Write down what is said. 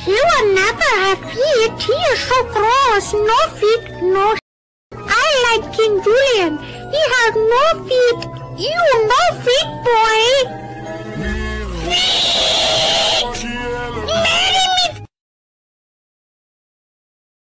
He will never have feet. He is so gross. No feet, no. I like King Julian. He has no feet. You no feet, boy.